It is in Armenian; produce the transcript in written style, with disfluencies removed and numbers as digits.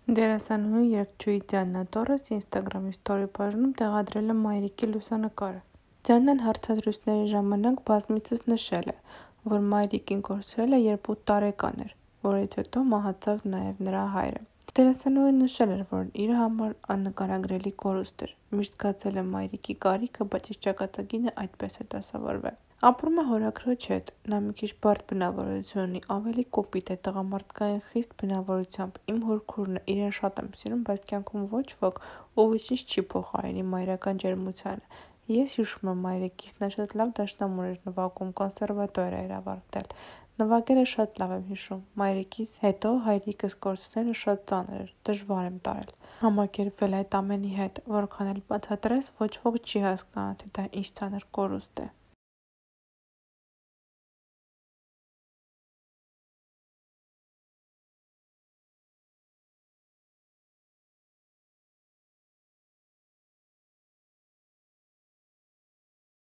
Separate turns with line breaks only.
Դերասանուհի երգչուհի Դիանա Տորես ինստագրամի սթորի բաժնում տեղադրել է մայրիկի լուսանկարը։ Դիանան հարցազրույցների ժամանակ բազմիցս նշել է, որ մայրիկին կորցրել է, երբ 8 տարեկան էր, որից հետո մահացավ նաև նրա հայրը։ Դերասանուհին նշել էր, որ իր համար աննկարագրելի կորուստ էր, միշտ զգացել է մայրիկի կարիքը, բայց իր ճակատագիրը այդպես է դասավորվել։ Ապրում է հորաքրոջ հետ, նա մի քիչ բարդ բնավորություն ունի, ավելի կոպիտ է, տղամարդկային խիստ բնավորությամբ։ Իմ հորքուրն է, իրեն շատ եմ սիրում, բայց կյանքում ոչ ոք, ով ոչինչ չի փոխարինի մայրական ջերմությանը։ Ես հիշում եմ մայրիկիս, նա շատ լավ դաշնամուր էր նվագում, կոնսերվատորիա էր ավարտել։ Նվագելը շատ լավ եմ հիշում։ Մայրիկիս հետո հայրիկս կորցնելը շատ ծանր էր, դժվար եմ տարել։ Համակերպվել այդ ամենի հետ, որքան էլ բացատրես, ոչ ոք չի հասկանա, թե դա ինչ ծանր կորուստ է։